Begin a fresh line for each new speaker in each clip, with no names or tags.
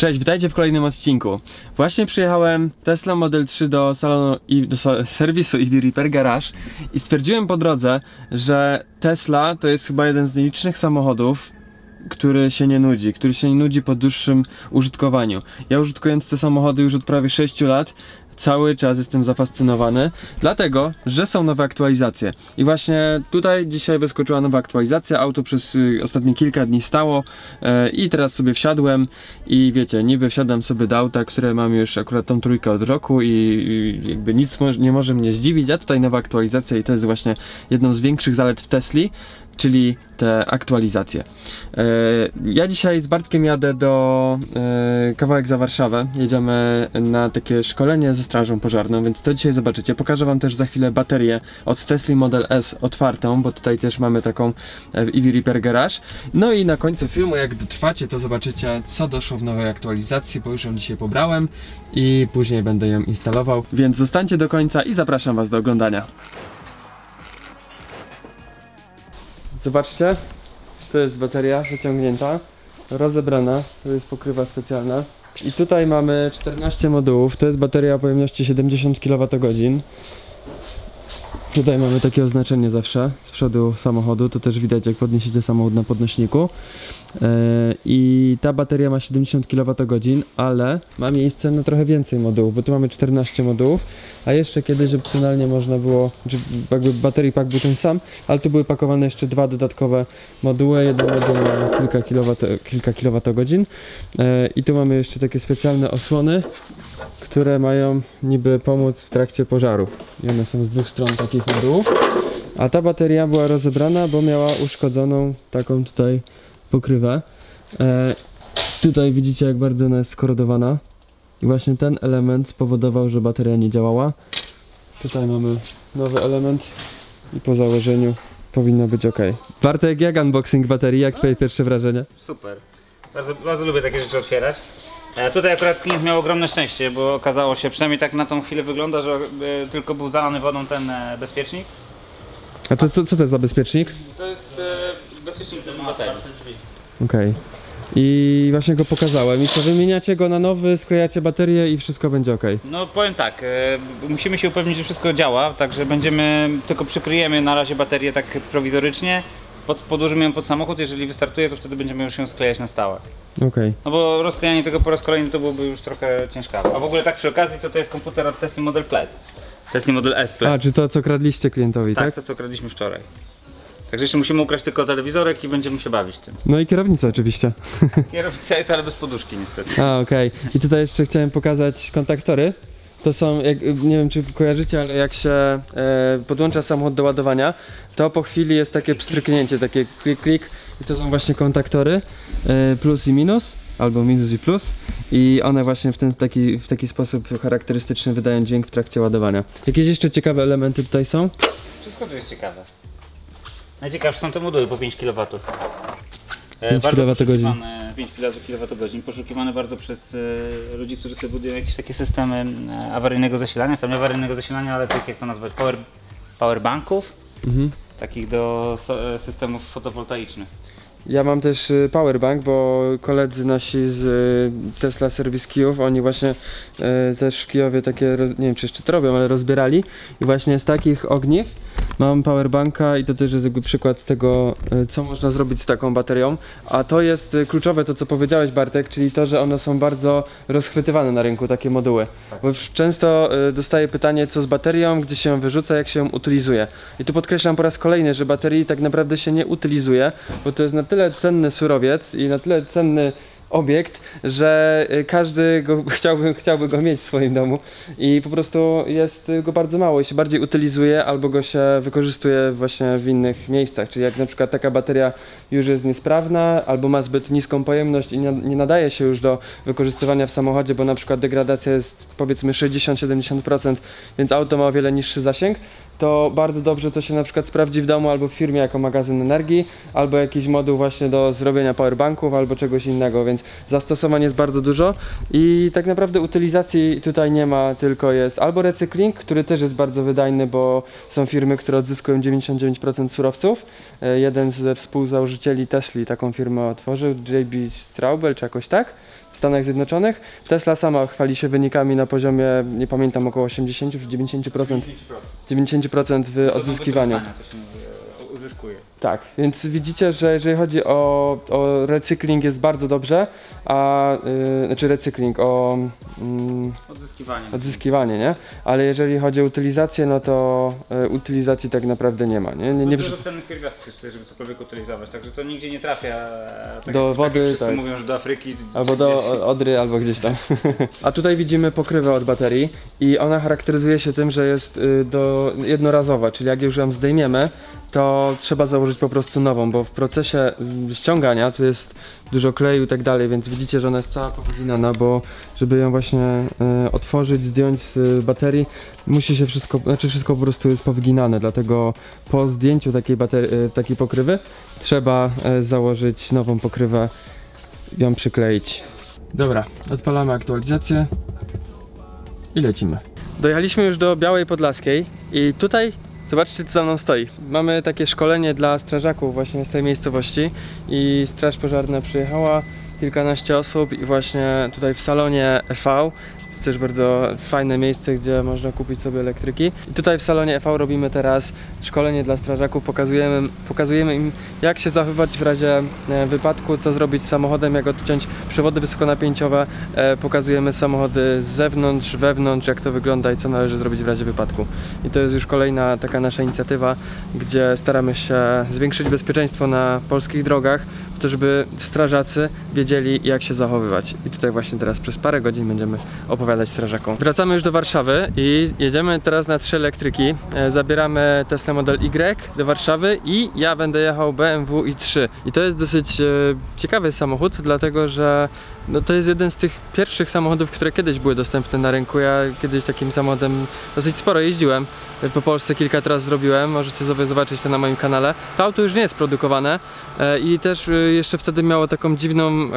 Cześć, witajcie w kolejnym odcinku. Właśnie przyjechałem Tesla Model 3 do salonu i do serwisu EV Repair Garage i stwierdziłem po drodze, że Tesla to jest chyba jeden z nielicznych samochodów, który się nie nudzi po dłuższym użytkowaniu. Ja użytkując te samochody już od prawie 6 lat, cały czas jestem zafascynowany, dlatego, że są nowe aktualizacje. I właśnie tutaj dzisiaj wyskoczyła nowa aktualizacja, auto przez ostatnie kilka dni stało i teraz sobie wsiadłem i wiecie, niby wsiadam sobie do auta, które mam już akurat tą trójkę od roku i jakby nic nie może mnie zdziwić, a tutaj nowa aktualizacja i to jest właśnie jedną z większych zalet w Tesli, czyli te aktualizacje. Ja dzisiaj z Bartkiem jadę do kawałek za Warszawę. Jedziemy na takie szkolenie ze strażą pożarną, więc to dzisiaj zobaczycie. Pokażę wam też za chwilę baterię od Tesla Model S otwartą, bo tutaj też mamy taką EV Repair Garage. No i na końcu filmu, jak dotrwacie, to zobaczycie, co doszło w nowej aktualizacji, bo już ją dzisiaj pobrałem i później będę ją instalował. Więc zostańcie do końca i zapraszam was do oglądania. Zobaczcie, to jest bateria wyciągnięta, rozebrana, to jest pokrywa specjalna. I tutaj mamy 14 modułów, to jest bateria o pojemności 70 kWh. Tutaj mamy takie oznaczenie zawsze z przodu samochodu, to też widać jak podniesiecie samochód na podnośniku. I ta bateria ma 70 kWh, ale ma miejsce na trochę więcej modułów, bo tu mamy 14 modułów, a jeszcze kiedyś opcjonalnie można było, jakby baterii pak był ten sam, ale tu były pakowane jeszcze dwa dodatkowe moduły, jeden moduł ma kilka kWh. I tu mamy jeszcze takie specjalne osłony, które mają niby pomóc w trakcie pożaru. I one są z dwóch stron takich modułów. A ta bateria była rozebrana, bo miała uszkodzoną taką tutaj pokrywę. Tutaj widzicie, jak bardzo ona jest skorodowana. I właśnie ten element spowodował, że bateria nie działała. Tutaj mamy nowy element i po założeniu powinno być ok. Bartek, jak unboxing baterii? Jak twoje pierwsze wrażenie?
Super. Bardzo lubię takie rzeczy otwierać. Tutaj akurat klient miał ogromne szczęście, bo okazało się, przynajmniej tak na tą chwilę wygląda, że tylko był zalany wodą ten bezpiecznik.
A to co to jest za bezpiecznik?
To jest bezpiecznik do baterii.
Okej. I właśnie go pokazałem. I co, wymieniacie go na nowy, sklejacie baterię i wszystko będzie ok.
No powiem tak, musimy się upewnić, że wszystko działa, także tylko przykryjemy na razie baterię tak prowizorycznie. Podłożymy ją pod samochód, jeżeli wystartuje, to wtedy będziemy już ją sklejać na stałe.
Okej.
No bo rozklejanie tego po raz kolejny to byłoby już trochę ciężkawe. A w ogóle tak przy okazji to jest komputer od Tesla Model Plaid. Tesla Model S Plaid.
A, czy to co kradliście klientowi, tak?
Tak, to co kradliśmy wczoraj. Także jeszcze musimy ukraść tylko telewizorek i będziemy się bawić tym.
No i kierownica oczywiście.
Kierownica jest, ale bez poduszki niestety.
A, okej. I tutaj jeszcze chciałem pokazać kontaktory. To są, nie wiem czy kojarzycie, ale jak się podłącza samochód do ładowania, to po chwili jest takie pstryknięcie, takie klik i to są właśnie kontaktory plus i minus, albo minus i plus i one właśnie w taki sposób charakterystyczny wydają dźwięk w trakcie ładowania. Jakieś jeszcze ciekawe elementy tutaj są?
Wszystko tu jest ciekawe. Najciekawsze są te moduły po 5 kW.
5 kWh.
5 kWh, poszukiwane bardzo przez ludzi, którzy sobie budują jakieś takie systemy awaryjnego zasilania, nie awaryjnego zasilania, ale tak jak to nazwać, powerbanków, takich do systemów fotowoltaicznych.
Ja mam też powerbank, bo koledzy nasi z Tesla Service Kijów, oni właśnie też w Kijowie takie, nie wiem czy jeszcze to robią, ale rozbierali i właśnie z takich ogniw mam powerbanka i to też jest jakby przykład tego, co można zrobić z taką baterią. A to jest kluczowe to, co powiedziałeś, Bartek, czyli to, że one są bardzo rozchwytywane na rynku, takie moduły. Bo często dostaję pytanie, co z baterią, gdzie się ją wyrzuca, jak się ją utylizuje. I tu podkreślam po raz kolejny, że baterii tak naprawdę się nie utylizuje, bo to jest na tyle cenny surowiec i na tyle cenny obiekt, że każdy chciałby go mieć w swoim domu i po prostu jest go bardzo mało i się bardziej utylizuje albo go się wykorzystuje właśnie w innych miejscach, czyli jak na przykład taka bateria już jest niesprawna albo ma zbyt niską pojemność i nie nadaje się już do wykorzystywania w samochodzie, bo na przykład degradacja jest powiedzmy 60-70%, więc auto ma o wiele niższy zasięg, to bardzo dobrze to się na przykład sprawdzi w domu albo w firmie jako magazyn energii, albo jakiś moduł właśnie do zrobienia powerbanków albo czegoś innego, więc zastosowań jest bardzo dużo i tak naprawdę utylizacji tutaj nie ma, tylko jest albo recykling, który też jest bardzo wydajny, bo są firmy, które odzyskują 99% surowców. Jeden ze współzałożycieli Tesli taką firmę otworzył, JB Straubel czy jakoś tak. Stanach Zjednoczonych. Tesla sama chwali się wynikami na poziomie, nie pamiętam, około 80 czy 90%. 90% w odzyskiwaniu.
To się uzyskuje.
Tak, więc widzicie, że jeżeli chodzi o recykling jest bardzo dobrze, znaczy recykling, odzyskiwanie, nie? Ale jeżeli chodzi o utylizację, no to utylizacji tak naprawdę nie ma, nie? Nie
dużo cennych pierwiastków jest tutaj, żeby cokolwiek utylizować, także to nigdzie nie trafia
do wody,
wszyscy
tak.
mówią, że do Afryki.
Albo do Odry, albo gdzieś tam. A tutaj widzimy pokrywę od baterii i ona charakteryzuje się tym, że jest jednorazowa, czyli jak już ją zdejmiemy, to trzeba założyć po prostu nową, bo w procesie ściągania tu jest dużo kleju i tak dalej, więc widzicie, że ona jest cała powyginana, bo żeby ją właśnie otworzyć, zdjąć z baterii, musi się wszystko, znaczy wszystko po prostu jest powyginane, dlatego po zdjęciu takiej pokrywy trzeba założyć nową pokrywę, ją przykleić. Dobra, odpalamy aktualizację i lecimy. Dojechaliśmy już do Białej Podlaskiej i tutaj zobaczcie, co za mną stoi. Mamy takie szkolenie dla strażaków właśnie z tej miejscowości i straż pożarna przyjechała, kilkanaście osób i właśnie tutaj w salonie EV jest też bardzo fajne miejsce, gdzie można kupić sobie elektryki. I tutaj w salonie EV robimy teraz szkolenie dla strażaków, pokazujemy im, jak się zachowywać w razie wypadku, co zrobić z samochodem, jak odciąć przewody wysokonapięciowe, pokazujemy samochody z zewnątrz, wewnątrz, jak to wygląda i co należy zrobić w razie wypadku. I to jest już kolejna taka nasza inicjatywa, gdzie staramy się zwiększyć bezpieczeństwo na polskich drogach, po to, żeby strażacy wiedzieli, jak się zachowywać. I tutaj właśnie teraz przez parę godzin będziemy opowiadać strażakom. Wracamy już do Warszawy i jedziemy teraz na 3 elektryki. Zabieramy Tesla Model Y do Warszawy i ja będę jechał BMW i3. I to jest dosyć ciekawy samochód, dlatego że no, to jest jeden z tych pierwszych samochodów, które kiedyś były dostępne na rynku. Ja kiedyś takim samochodem dosyć sporo jeździłem. Po Polsce kilka razy zrobiłem, możecie sobie zobaczyć to na moim kanale. To auto już nie jest produkowane i też jeszcze wtedy miało taką dziwne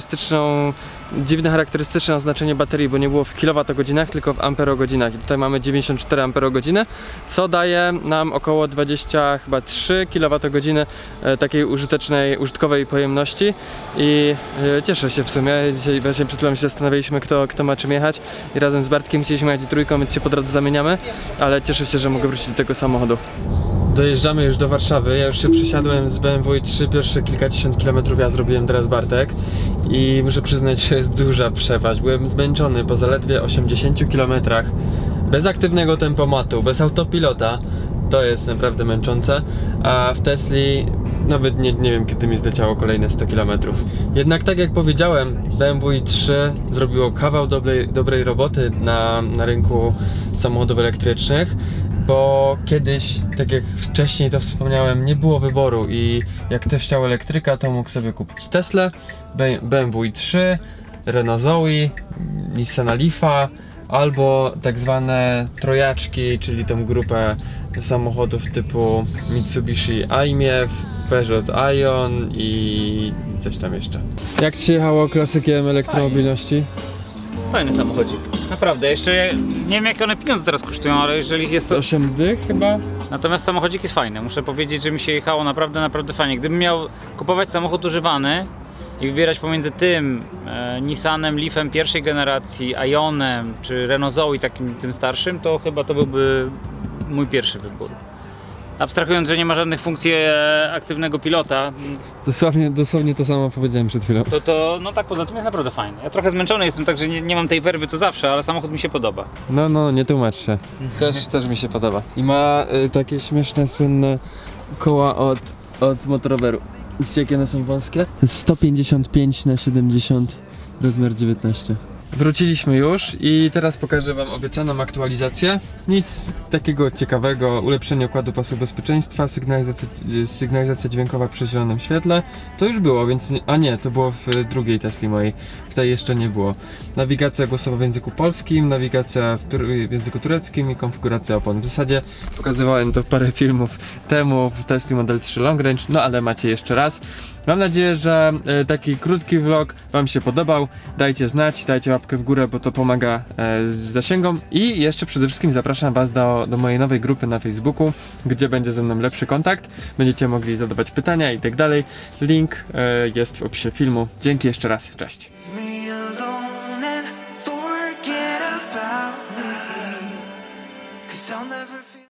charakterystyczne oznaczenie baterii, bo nie było w kilowatogodzinach, tylko w amperogodzinach. I tutaj mamy 94 amperogodziny, co daje nam około 23 kWh takiej użytkowej pojemności i cieszę się w sumie. Dzisiaj właśnie przed chwilą się zastanawialiśmy, kto ma czym jechać i razem z Bartkiem chcieliśmy jechać trójką, więc się po drodze zamieniamy, ale cieszę się, że mogę wrócić do tego samochodu. Dojeżdżamy już do Warszawy, ja już się przesiadłem z BMW i3, pierwsze kilkadziesiąt kilometrów ja zrobiłem teraz Bartek i muszę przyznać, że jest duża przepaść. Byłem zmęczony po zaledwie 80 km, bez aktywnego tempomatu, bez autopilota. To jest naprawdę męczące, a w Tesli nawet nie wiem, kiedy mi zleciało kolejne 100 km. Jednak tak jak powiedziałem, BMW i3 zrobiło kawał dobrej roboty na rynku samochodów elektrycznych, bo kiedyś, tak jak wcześniej to wspomniałem, nie było wyboru i jak ktoś chciał elektryka, to mógł sobie kupić Teslę, BMW i3, Renault Zoe, Nissana Leafa, albo tak zwane trojaczki, czyli tą grupę samochodów typu Mitsubishi i-MiEV, Peugeot Ion i coś tam jeszcze. Jak Ci jechało klasykiem elektromobilności?
Fajny samochodzik, naprawdę. Jeszcze nie wiem, jakie one pieniądze teraz kosztują, ale jeżeli jest to
8 dych chyba?
Natomiast samochodzik jest fajny, muszę powiedzieć, że mi się jechało naprawdę fajnie. Gdybym miał kupować samochód używany i wybierać pomiędzy tym Nissanem Leafem pierwszej generacji, Ionem czy Renault Zoe tym starszym, to chyba to byłby mój pierwszy wybór. Abstrahując, że nie ma żadnych funkcji aktywnego pilota.
Dosłownie to samo powiedziałem przed chwilą.
No tak, poza tym jest naprawdę fajny. Ja trochę zmęczony jestem, także nie mam tej werwy co zawsze, ale samochód mi się podoba.
No, nie tłumacz się. Też mi się podoba. I ma takie śmieszne, słynne koła od motoroweru. Widzicie, jakie one są wąskie? 155/70, rozmiar 19. Wróciliśmy już i teraz pokażę Wam obiecaną aktualizację. Nic takiego ciekawego, ulepszenie układu pasu bezpieczeństwa, sygnalizacja dźwiękowa przy zielonym świetle. To już było, więc... A nie, to było w drugiej Tesli mojej. W tej jeszcze nie było. Nawigacja głosowa w języku polskim, nawigacja w języku tureckim i konfiguracja opon. W zasadzie pokazywałem to parę filmów temu w Tesla Model 3 Long Range, no ale macie jeszcze raz. Mam nadzieję, że taki krótki vlog Wam się podobał. Dajcie znać, dajcie łapkę w górę, bo to pomaga zasięgom. I jeszcze przede wszystkim zapraszam Was do mojej nowej grupy na Facebooku, gdzie będzie ze mną lepszy kontakt. Będziecie mogli zadawać pytania i tak dalej. Link jest w opisie filmu. Dzięki jeszcze raz, cześć.
'cause I'll never feel